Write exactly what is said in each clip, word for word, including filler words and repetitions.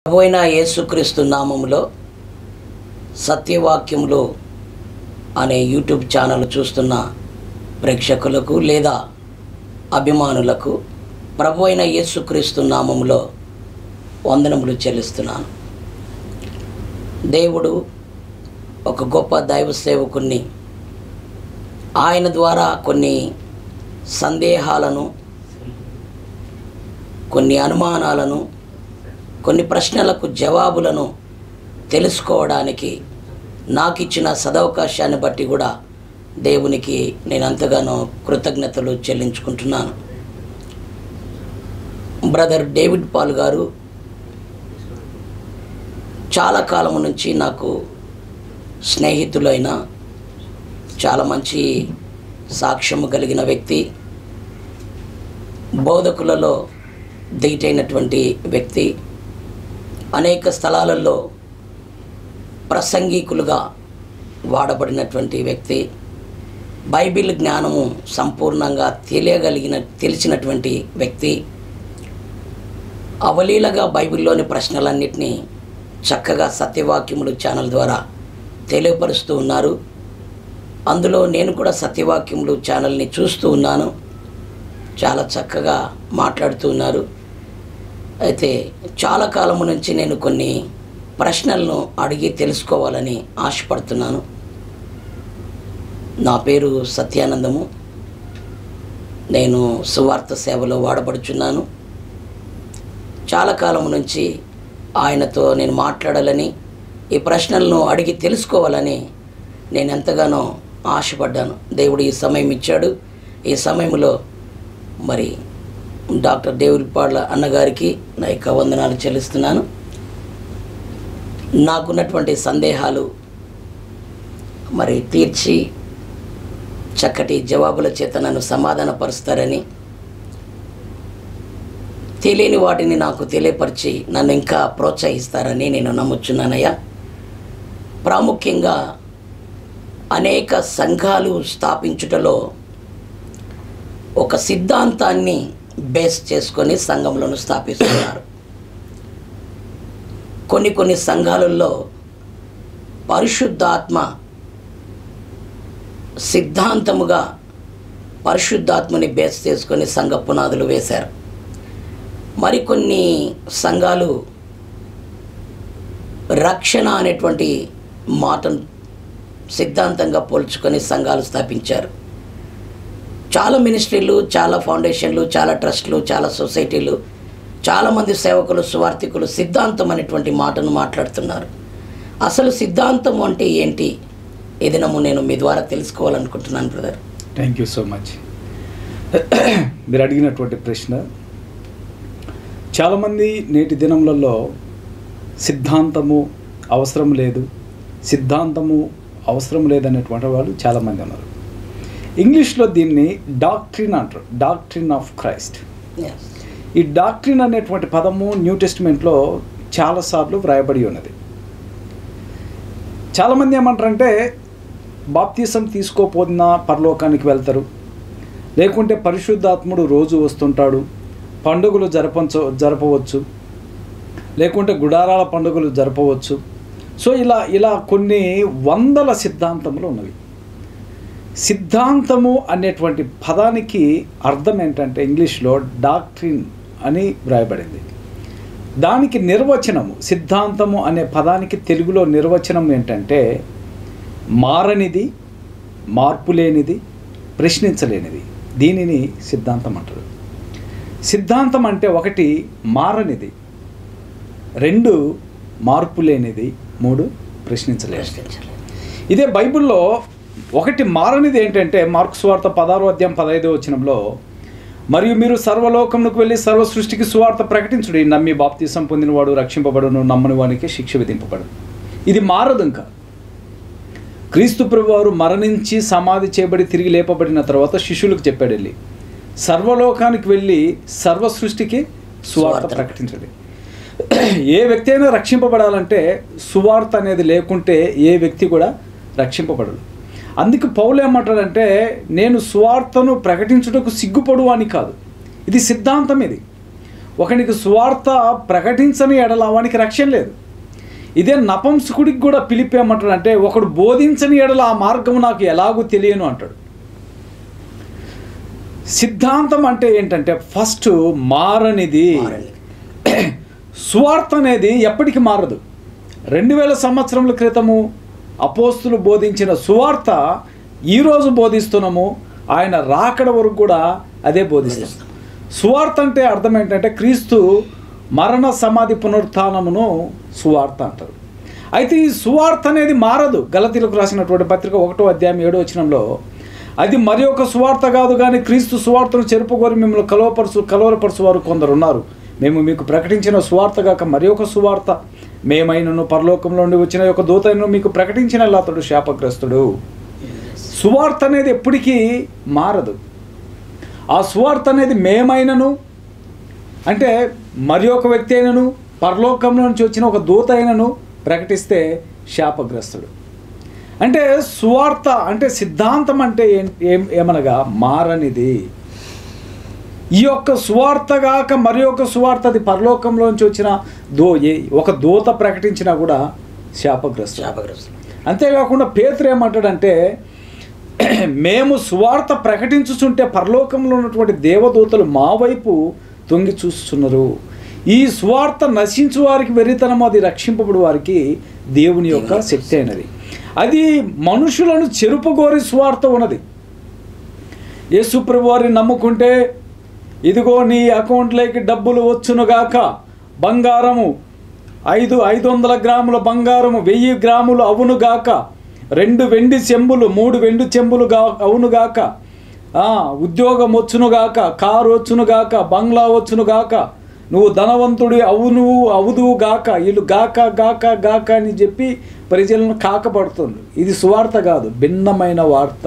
ప్రభువైన యేసుక్రీస్తు నామములో సత్యవాక్యములు అనే యూట్యూబ్ ఛానల్ చూస్తున్న ప్రేక్షకులకు లేదా అభిమానులకు ప్రభువైన యేసుక్రీస్తు నామములో వందనములు చెల్లిస్తున్నాను. దేవుడు ఒక గొప్ప దైవ సేవకుని ఆయన ద్వారా కొన్ని సందేహాలను, కొన్ని అనుమానాలను, కొన్ని ప్రశ్నలకు జవాబులను తెలుసుకోవడానికి నాకు ఇచ్చిన సదవకాశాన్ని బట్టి కూడా దేవునికి నేను ఎంతగానో కృతజ్ఞతలు చెల్లించుకుంటున్నాను. బ్రదర్ డేవిడ్ పాల్ గారు చాలా కాలం నుంచి నాకు స్నేహితులైన, చాలా మంచి సాక్ష్యము కలిగిన వ్యక్తి, బోధకులలో దిగిటైనటువంటి వ్యక్తి, అనేక స్థలాలలో ప్రసంగికులుగా వాడబడినటువంటి వ్యక్తి, బైబిల్ జ్ఞానము సంపూర్ణంగా తెలియగలిగిన తెలిసినటువంటి వ్యక్తి, అవలీలగా బైబిల్లోని ప్రశ్నలన్నింటినీ చక్కగా సత్యవాక్యములు ఛానల్ ద్వారా తెలియపరుస్తూ ఉన్నారు. అందులో నేను కూడా సత్యవాక్యములు ఛానల్ని చూస్తూ ఉన్నాను. చాలా చక్కగా మాట్లాడుతూ ఉన్నారు. అయితే చాలా కాలం నుంచి నేను కొన్ని ప్రశ్నలను అడిగి తెలుసుకోవాలని ఆశపడుతున్నాను. నా పేరు సత్యానందము. నేను సువార్త సేవలో వాడబడుచున్నాను. చాలా కాలం నుంచి ఆయనతో నేను మాట్లాడాలని, ఈ ప్రశ్నలను అడిగి తెలుసుకోవాలని నేను ఎంతగానో ఆశపడ్డాను. దేవుడు ఈ సమయం ఇచ్చాడు. ఈ సమయంలో మరి డాక్టర్ డేవిడ్ పాల్ అన్నగారికి నా యొక్క వందనాలు చెల్లిస్తున్నాను. నాకున్నటువంటి సందేహాలు మరి తీర్చి చక్కటి జవాబుల చేత నన్ను సమాధానపరుస్తారని, తెలియని వాటిని నాకు తెలియపరిచి నన్ను ఇంకా ప్రోత్సహిస్తారని నేను నమ్ముచున్నానయ్యా. ప్రాముఖ్యంగా అనేక సంఘాలు స్థాపించుటలో ఒక సిద్ధాంతాన్ని బేస్ చేసుకొని సంఘంలోను స్థాపిస్తున్నారు. కొన్ని కొన్ని సంఘాలలో పరిశుద్ధాత్మ సిద్ధాంతముగా పరిశుద్ధాత్మని బేస్ చేసుకొని సంఘ పునాదులు వేశారు. మరికొన్ని సంఘాలు రక్షణ అనేటువంటి మాటను సిద్ధాంతంగా పోల్చుకొని సంఘాలు స్థాపించారు. చాలా మినిస్ట్రీలు, చాలా ఫౌండేషన్లు, చాలా ట్రస్టులు, చాలా సొసైటీలు, చాలామంది సేవకులు, సువార్థికులు సిద్ధాంతం అనేటువంటి మాటను మాట్లాడుతున్నారు. అసలు సిద్ధాంతం అంటే ఏంటి? ఈ దినము నేను మీ ద్వారా తెలుసుకోవాలనుకుంటున్నాను brother. Thank you so much. మీరు అడిగినటువంటి ప్రశ్న, చాలామంది నేటి దినములలో సిద్ధాంతము అవసరం లేదు, సిద్ధాంతము అవసరం లేదనేటువంటి వాళ్ళు చాలామంది ఉన్నారు. ఇంగ్లీష్లో దీన్ని డాక్ట్రిన్ అంటారు, డాక్ట్రిన్ ఆఫ్ క్రైస్ట్. ఈ డాక్ట్రిన్ అనేటువంటి పదము న్యూ టెస్టిమెంట్లో చాలాసార్లు వ్రాయబడి ఉన్నది. చాలామంది ఏమంటారంటే బాప్తీసం తీసుకోపోతున్నా పరలోకానికి వెళ్తారు, లేకుంటే పరిశుద్ధాత్ముడు రోజు వస్తుంటాడు, పండుగలు జరపంచ జరపవచ్చు, లేకుంటే గుడారాల పండుగలు జరపవచ్చు. సో ఇలా ఇలా కొన్ని వందల సిద్ధాంతములు ఉన్నవి. సిద్ధాంతము అనేటువంటి పదానికి అర్థం ఏంటంటే ఇంగ్లీష్లో డాక్ట్రిన్ అని వ్రాయబడింది. దానికి నిర్వచనము, సిద్ధాంతము అనే పదానికి తెలుగులో నిర్వచనం ఏంటంటే మారనిది, మార్పు లేనిది, ప్రశ్నించలేనిది. దీనిని సిద్ధాంతం అంటారు. సిద్ధాంతం అంటే ఒకటి మారనిది, రెండు మార్పు లేనిది, మూడు ప్రశ్నించలేనిది. ఇదే బైబిల్లో ఒకటి మారనిది ఏంటంటే మార్కు సువార్త పదహారో అధ్యాయం పదహైదో వచనంలో, మరియు మీరు సర్వలోకమునకు వెళ్ళి సర్వ సృష్టికి సువార్త ప్రకటించుడి, నమ్మి బాప్తీసం పొందినవాడు రక్షింపబడును, నమ్మని వానికి శిక్ష విధింపబడు. ఇది మారదు. ఇంకా క్రీస్తు ప్రభువారు మరణించి సమాధి చేయబడి తిరిగి లేపబడిన తర్వాత శిష్యులకు చెప్పాడు, వెళ్ళి సర్వలోకానికి వెళ్ళి సర్వ సృష్టికి సువార్త ప్రకటించండి. ఏ వ్యక్తి అయినా రక్షింపబడాలంటే సువార్త అనేది లేకుంటే ఏ వ్యక్తి కూడా రక్షింపబడడు. అందుకు పౌలు ఏమంటాడంటే, నేను సువార్తను ప్రకటించుటకు సిగ్గుపడు అని కాదు, ఇది సిద్ధాంతం. ఇది ఒకనికి సువార్త ప్రకటించని ఎడల వానికి రక్షణ లేదు. ఇదే నపంసకుడికి కూడా పిలిపి ఏమంటాడు అంటే, ఒకడు బోధించని ఎడల ఆ మార్గం నాకు ఎలాగూ తెలియను అంటాడు. సిద్ధాంతం అంటే ఏంటంటే ఫస్ట్ మారనిది. సువార్త అనేది ఎప్పటికీ మారదు. రెండు వేల సంవత్సరముల క్రితము అపోస్తులు బోధించిన సువార్త ఈరోజు బోధిస్తున్నాము, ఆయన రాకడ వరకు కూడా అదే బోధిస్తాం. సువార్త అంటే అర్థం ఏంటంటే క్రీస్తు మరణ సమాధి పునరుత్థానమును సువార్త అంటారు. అయితే ఈ సువార్త అనేది మారదు. గలతీలకు రాసినటువంటి పత్రిక ఒకటో అధ్యాయం ఏడో వచనంలో, అది మరి ఒక సువార్త కాదు కానీ క్రీస్తు సువార్తను చెరుపుకోరి మిమ్మల్ని కలవపరుచు కలవరపరుచు వారు కొందరు ఉన్నారు. మేము మీకు ప్రకటించిన సువార్త కాక మరి ఒక సువార్త మేమైనను పరలోకంలో నుండి వచ్చిన యొక్క దూతను మీకు ప్రకటించిన అతడు శాపగ్రస్తుడు. సువార్త అనేది ఎప్పటికీ మారదు. ఆ సువార్త అనేది మేమైనను అంటే మరి ఒక వ్యక్తి అయినను పరలోకంలో నుంచి వచ్చిన ఒక దూత అయినను ప్రకటిస్తే శాపగ్రస్తుడు. అంటే సువార్త అంటే సిద్ధాంతం అంటే ఏం ఏమనగా మారనిది. ఈ యొక్క సువార్త కాక మరి ఒక సువార్త అది పరలోకంలోంచి వచ్చిన దో ఒక దూత ప్రకటించినా కూడా శాపగ్రస్తు శాపగ్రస్తు అంతేకాకుండా పేతురు ఏమంటాడంటే, మేము సువార్త ప్రకటించుచుంటే పరలోకంలో ఉన్నటువంటి దేవదూతలు మా వైపు తొంగి చూస్తున్నారు. ఈ సువార్త నశించు వారికి వెర్రితనం, అది రక్షింపబడు వారికి దేవుని యొక్క శక్తి అయినది. అది మనుషులను చెరుపుగోరి సువార్త ఉన్నది. యేసు ప్రభు వారిని నమ్ముకుంటే ఇదిగో నీ అకౌంట్లోకి డబ్బులు వచ్చునుగాక, బంగారము ఐదు ఐదు వందల గ్రాముల బంగారము వెయ్యి గ్రాములు అవునుగాక, రెండు వెండి చెంబులు మూడు వెండి చెంబులు గా అవునుగాక, ఉద్యోగం వచ్చునుగాక, కారు వచ్చునుగాక, బంగ్లా వచ్చునుగాక, నువ్వు ధనవంతుడి అవును అవుదువు గాక, వీళ్ళు గాక గాక గాక అని చెప్పి ప్రజలను కాకపడుతుంది. ఇది సువార్త కాదు, భిన్నమైన వార్త.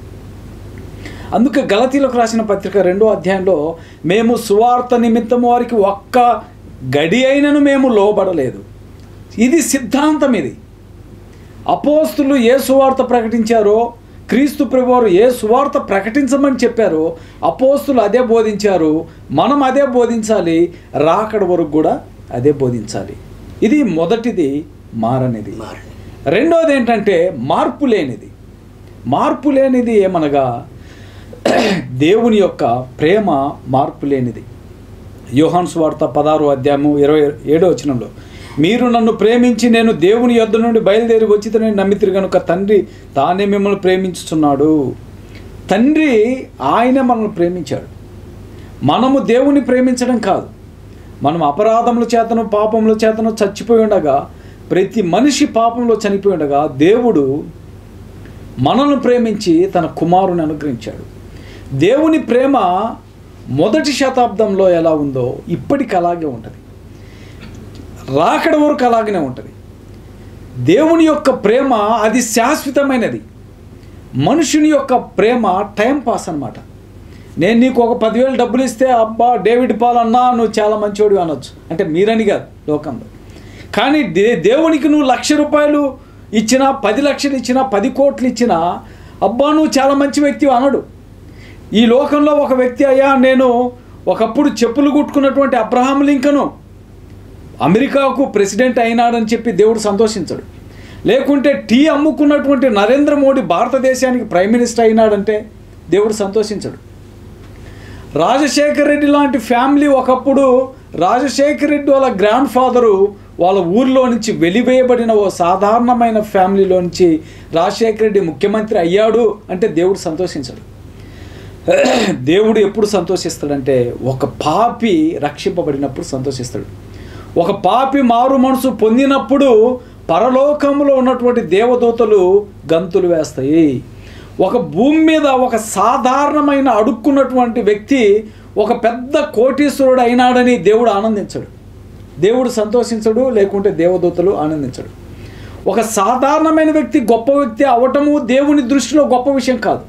అందుకే గలతీలకు రాసిన పత్రిక రెండో అధ్యాయంలో, మేము సువార్త నిమిత్తం వారికి ఒక్క గడి అయినను మేము లోబడలేదు. ఇది సిద్ధాంతం. ఇది అపోస్తులు ఏ సువార్త ప్రకటించారో, క్రీస్తు ప్రభువారు ఏ సువార్త ప్రకటించమని చెప్పారో అపోస్తులు అదే బోధించారు. మనం అదే బోధించాలి, రాకడ వరకు కూడా అదే బోధించాలి. ఇది మొదటిది, మారనిది. రెండోది ఏంటంటే మార్పు లేనిది. మార్పు లేనిది ఏమనగా దేవుని యొక్క ప్రేమ మార్పు లేనిది. యోహాను సువార్త పదహారో అధ్యాయము ఇరవై ఏడో వచనంలో, మీరు నన్ను ప్రేమించి నేను దేవుని యొద్ద నుండి బయలుదేరి వచ్చితనని నమ్మితిరి కనుక తండ్రి తానే మిమ్మల్ని ప్రేమించుతున్నాడు. తండ్రి ఆయనే మనల్ని ప్రేమించాడు. మనము దేవుని ప్రేమించడం కాదు. మనం అపరాధముల చేతను పాపముల చేతను చచ్చిపోయి ఉండగా, ప్రతి మనిషి పాపంలో చనిపోయి ఉండగా దేవుడు మనల్ని ప్రేమించి తన కుమారుని అనుగ్రహించాడు. దేవుని ప్రేమ మొదటి శతాబ్దంలో ఎలా ఉందో ఇప్పటికి అలాగే ఉంటుంది, రాకడ వరకు అలాగనే ఉంటుంది. దేవుని యొక్క ప్రేమ అది శాశ్వతమైనది. మనుషుని యొక్క ప్రేమ టైం పాస్ అన్నమాట. నేను నీకు ఒక పదివేలు డబ్బులు ఇస్తే అబ్బా డేవిడ్ పాల్ అన్నా నువ్వు చాలా మంచివాడు అనొచ్చు, అంటే మీరని కాదు లోకంలో. కానీ దే దేవునికి నువ్వు లక్ష రూపాయలు ఇచ్చినా, పది లక్షలు ఇచ్చినా, పది కోట్లు ఇచ్చినా అబ్బా నువ్వు చాలా మంచి వ్యక్తి అనడు. ఈ లోకంలో ఒక వ్యక్తి, అయ్యా నేను ఒకప్పుడు చెప్పులు కుట్టుకున్నటువంటి అబ్రహాం లింకను అమెరికాకు ప్రెసిడెంట్ అయినాడని చెప్పి దేవుడు సంతోషించడు. లేకుంటే టీ అమ్ముకున్నటువంటి నరేంద్ర మోడీ భారతదేశానికి ప్రైమ్ మినిస్టర్ అయినాడంటే దేవుడు సంతోషించడు. రాజశేఖర్ రెడ్డి లాంటి ఫ్యామిలీ, ఒకప్పుడు రాజశేఖర్ రెడ్డి వాళ్ళ గ్రాండ్ ఫాదరు వాళ్ళ ఊర్లో నుంచి వెలివేయబడిన ఓ సాధారణమైన ఫ్యామిలీలో నుంచి రాజశేఖర్ రెడ్డి ముఖ్యమంత్రి అయ్యాడు అంటే దేవుడు సంతోషించడు. దేవుడు ఎప్పుడు సంతోషిస్తాడంటే ఒక పాపి రక్షింపబడినప్పుడు సంతోషిస్తాడు. ఒక పాపి మారు మనసు పొందినప్పుడు పరలోకంలో ఉన్నటువంటి దేవదూతలు గంతులు వేస్తాయి. ఒక భూమి మీద ఒక సాధారణమైన అడుక్కున్నటువంటి వ్యక్తి ఒక పెద్ద కోటీశ్వరుడు అయినాడని దేవుడు ఆనందించడు, దేవుడు సంతోషించడు, లేకుంటే దేవదూతలు ఆనందించడు. ఒక సాధారణమైన వ్యక్తి గొప్ప వ్యక్తి అవటము దేవుని దృష్టిలో గొప్ప విషయం కాదు,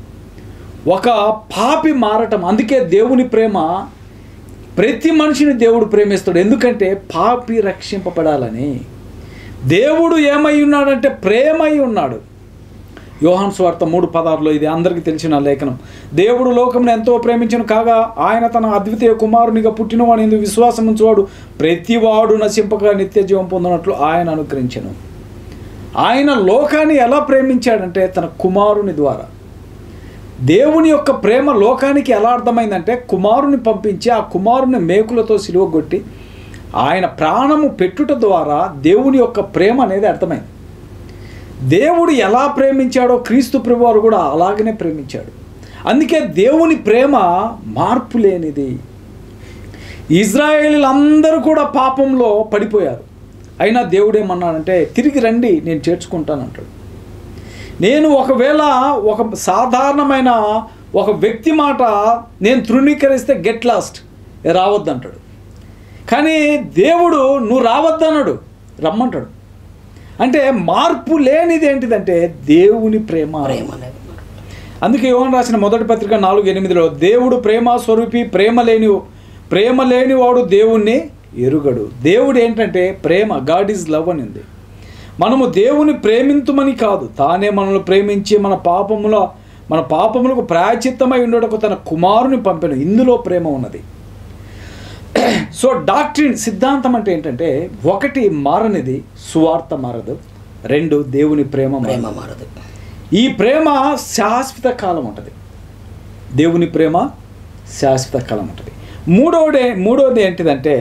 ఒక పాపి మారటం. అందుకే దేవుని ప్రేమ, ప్రతి మనిషిని దేవుడు ప్రేమిస్తాడు, ఎందుకంటే పాపి రక్షింపబడాలని. దేవుడు ఏమై ఉన్నాడంటే ప్రేమై ఉన్నాడు. యోహాను సువార్త మూడు పదార్లో ఇది అందరికీ తెలిసిన లేఖనం. దేవుడు లోకమును ఎంతో ప్రేమించను కాగా ఆయన తన అద్వితీయ కుమారునిగా పుట్టినవాడు ఎందుకు విశ్వాసం ఉంచువాడు ప్రతివాడు నశింపక నిత్య జీవం పొందినట్లు ఆయన అనుగ్రహించెను. ఆయన లోకాన్ని ఎలా ప్రేమించాడంటే తన కుమారుని ద్వారా. దేవుని యొక్క ప్రేమ లోకానికి ఎలా అర్థమైందంటే కుమారుని పంపించి ఆ కుమారుని మేకులతో సిలువ కొట్టి ఆయన ప్రాణము పెట్టుట ద్వారా దేవుని యొక్క ప్రేమ అనేది అర్థమైంది. దేవుడు ఎలా ప్రేమించాడో క్రీస్తు ప్రభువారు కూడా అలాగనే ప్రేమించాడు. అందుకే దేవుని ప్రేమ మార్పు లేనిది. ఇజ్రాయేలీలందరూ కూడా పాపంలో పడిపోయారు. అయినా దేవుడేమన్నాడంటే తిరిగి రండి నేను చేర్చుకుంటానంటాడు. నేను ఒకవేళ ఒక సాధారణమైన ఒక వ్యక్తి మాట నేను తృణీకరిస్తే గెట్ లాస్ట్ రావద్దంటాడు. కానీ దేవుడు నువ్వు రావద్దన్నాడు, రమ్మంటాడు. అంటే మార్పు లేనిది ఏంటిదంటే దేవుని ప్రేమ. అందుకే యోహాను రాసిన మొదటి పత్రిక నాలుగు ఎనిమిదిలో దేవుడు ప్రేమ స్వరూపి, ప్రేమ లేని ప్రేమ లేనివాడు దేవుణ్ణి ఎరుగడు. దేవుడు ఏంటంటే ప్రేమ, గాడ్ ఈజ్ లవ్ అని ఉంది. మనము దేవుని ప్రేమింతుమని కాదు, తానే మనల్ని ప్రేమించి మన పాపముల మన పాపములకు ప్రాయచిత్తమై ఉండటకు తన కుమారుని పంపెను. ఇందులో ప్రేమ ఉన్నది. సో డాక్ట్రిన్ సిద్ధాంతం అంటే ఏంటంటే ఒకటి మారనిది, సువార్త మారదు. రెండు దేవుని ప్రేమ ప్రేమ మారదు. ఈ ప్రేమ శాశ్వత కాలం ఉంటుంది. దేవుని ప్రేమ శాశ్వత కాలం ఉంటుంది. మూడోదే మూడోది ఏంటిదంటే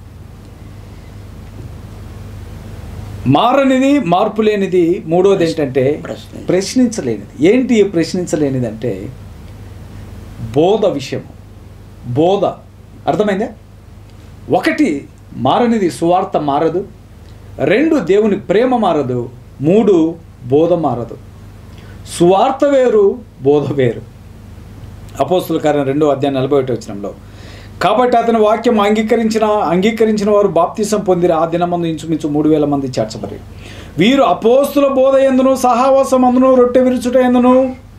మారనిది, మార్పు లేనిది. మూడోది ఏంటంటే ప్రశ్నించలేనిది. ఏంటి ప్రశ్నించలేనిది అంటే బోధ విషయం. బోధ అర్థమైందా? ఒకటి మారనిది, సువార్త మారదు. రెండు దేవుని ప్రేమ మారదు. మూడు బోధ మారదు. సువార్త వేరు, బోధ వేరు. అపోస్తుల కార్యం రెండో అధ్యాయం నలభై ఒకటి వచనంలో కాబట్టి అతని వాక్యం అంగీకరించిన అంగీకరించిన వారు బాప్తిసం పొందిరి. ఆ దినమందు ఇంచుమించు మూడు వేల మంది చేర్చబడి వీరు అపోస్తుల బోధ ఎందును, సహవాసం అందును, రొట్టె విరుచుట ఎందును,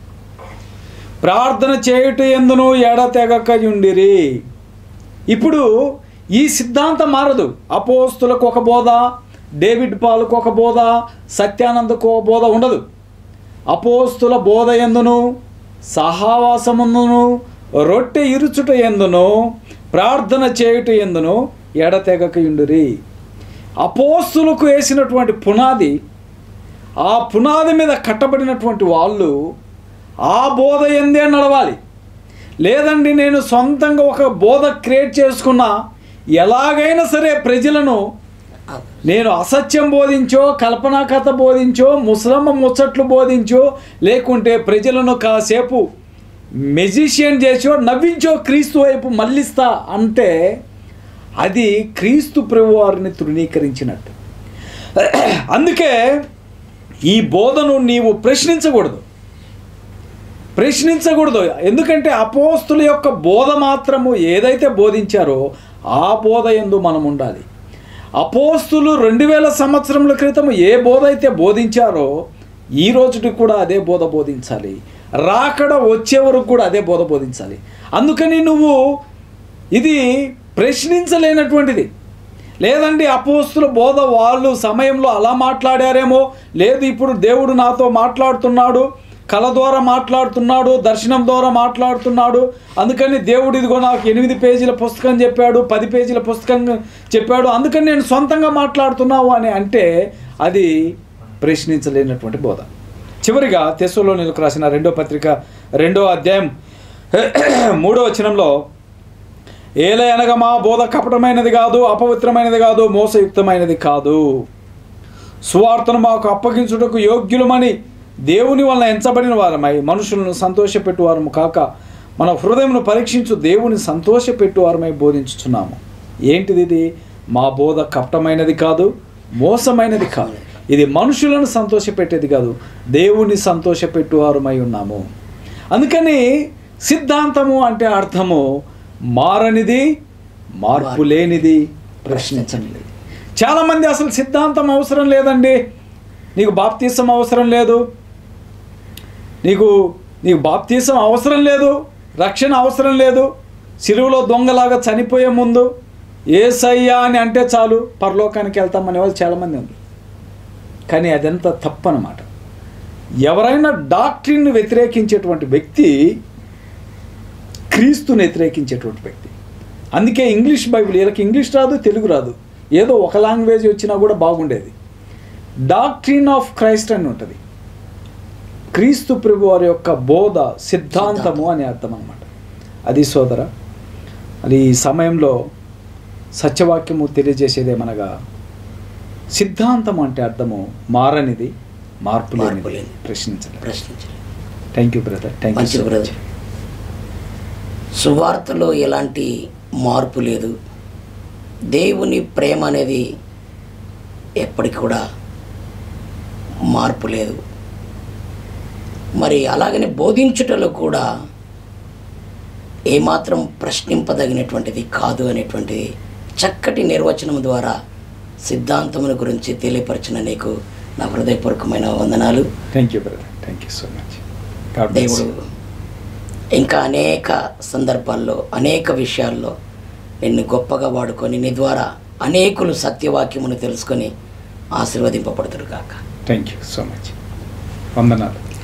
ప్రార్థన చేయుట ఎందును ఎడతెగక యుండిరి. ఇప్పుడు ఈ సిద్ధాంతం మారదు. అపోస్తులకు ఒక బోధ, డేవిడ్ పాలకు ఒక బోధ, సత్యానందకు ఒక బోధ ఉండదు. అపోస్తుల బోధ ఎందును, సహవాసముందును, రొట్టె ఇరుచుట ఎందును, ప్రార్థన చేయుట ఎందును ఎడతెగక యుండిరి. అపోస్తులకు వేసినటువంటి పునాది, ఆ పునాది మీద కట్టబడినటువంటి వాళ్ళు ఆ బోధ ఎందే నడవాలి. లేదండి నేను సొంతంగా ఒక బోధ క్రియేట్ చేసుకున్నా, ఎలాగైనా సరే ప్రజలను నేను అసత్యం బోధించో, కల్పనా కథ బోధించో, ముసలమ్మ ముచ్చట్లు బోధించో, లేకుంటే ప్రజలను కాసేపు మెజిషియన్ చేసో నవ్వించో క్రీస్తు వైపు మళ్ళిస్తా అంటే అది క్రీస్తు ప్రభువారిని తృణీకరించినట్టు. అందుకే ఈ బోధను నీవు ప్రశ్నించకూడదు ప్రశ్నించకూడదు ఎందుకంటే అపోస్తుల యొక్క బోధ మాత్రము ఏదైతే బోధించారో ఆ బోధ యందు మనం ఉండాలి. అపోస్తులు రెండు వేల సంవత్సరముల క్రితం ఏ బోధ అయితే బోధించారో ఈ రోజుకి కూడా అదే బోధ బోధించాలి. రాకడ వచ్చే వరకు కూడా అదే బోధ బోధించాలి. అందుకని నువ్వు ఇది ప్రశ్నించలేనటువంటిది. లేదండి అపోస్తుల బోధ వాళ్ళు సమయంలో అలా మాట్లాడారేమో, లేదు ఇప్పుడు దేవుడు నాతో మాట్లాడుతున్నాడు, కళ ద్వారా మాట్లాడుతున్నాడు, దర్శనం ద్వారా మాట్లాడుతున్నాడు, అందుకని దేవుడు ఇదిగో నాకు ఎనిమిది పేజీల పుస్తకం చెప్పాడు, పది పేజీల పుస్తకం చెప్పాడు, అందుకని నేను సొంతంగా మాట్లాడుతున్నావు అని అంటే అది ప్రశ్నించలేనటువంటి బోధ. చివరిగా తెస్సలోనీయులకు రాసిన రెండో పత్రిక రెండో అధ్యాయం మూడో వచనంలో ఏలయనగా మా బోధ కపటమైనది కాదు, అపవిత్రమైనది కాదు, మోసయుక్తమైనది కాదు, సువార్తను మాకు అప్పగించుటకు యోగ్యులమని దేవుని వలన ఎంచబడిన వారమై మనుషులను సంతోషపెట్టువారము కాక మన హృదయమును పరీక్షించు దేవుని సంతోషపెట్టువారమై బోధించుచున్నాము. ఏంటిది ఇది? మా బోధ కపటమైనది కాదు, మోసమైనది కాదు, ఇది మనుషులను సంతోషపెట్టేది కాదు, దేవుని సంతోషపెట్టువారమై ఉన్నాము. అందుకని సిద్ధాంతము అంటే అర్థము మారనిది, మార్పు లేనిది, ప్రశ్నించనిది. చాలామంది అసలు సిద్ధాంతం అవసరం లేదండి, నీకు బాప్తీసం అవసరం లేదు, నీకు నీకు బాప్తీసం అవసరం లేదు, రక్షణ అవసరం లేదు, సిలువలో దొంగలాగా చనిపోయే ముందు యేసయ్యా అని అంటే చాలు పరలోకానికి వెళ్తామనే వాళ్ళు చాలామంది ఉంది. కానీ అదంతా తప్పు అన్నమాట. ఎవరైనా డాక్ట్రిన్ను వ్యతిరేకించేటువంటి వ్యక్తి క్రీస్తుని వ్యతిరేకించేటువంటి వ్యక్తి. అందుకే ఇంగ్లీష్ బైబిల్, వీళ్ళకి ఇంగ్లీష్ రాదు, తెలుగు రాదు, ఏదో ఒక లాంగ్వేజ్ వచ్చినా కూడా బాగుండేది. డాక్ట్రిన్ ఆఫ్ క్రైస్ట్ అని ఉంటుంది. క్రీస్తు ప్రభు వారి యొక్క బోధ, సిద్ధాంతము అని అర్థం అన్నమాట. అది సోదర, అది ఈ సమయంలో సత్యవాక్యము తెలియజేసేదేమనగా సిద్ధాంతం అంటే అర్థము మారనిది, మార్పు లేనిది, ప్రశ్నించలేదు. ప్రశ్నించలేదు. Thank you brother. Thank you brother. సువార్తలో ఎలాంటి మార్పు లేదు. దేవుని ప్రేమ అనేది ఎప్పటికి కూడా మార్పు లేదు. మరి అలాగనే బోధించుటలో కూడా ఏమాత్రం ప్రశ్నింపదగినటువంటిది కాదు అనేటువంటిది చక్కటి నిర్వచనం ద్వారా సిద్ధాంతముల గురించి తెలియపరిచిన నీకు నా హృదయపూర్వకమైన వందనాలు. Thank you brother. Thank you so much. దేవుడు ఇంకా అనేక సందర్భాల్లో అనేక విషయాల్లో నిన్ను గొప్పగా వాడుకొని నీ ద్వారా అనేకులు సత్యవాక్యమును తెలుసుకొని ఆశీర్వదింపబడుతురు కాక. Thank you so much. వందనాలు.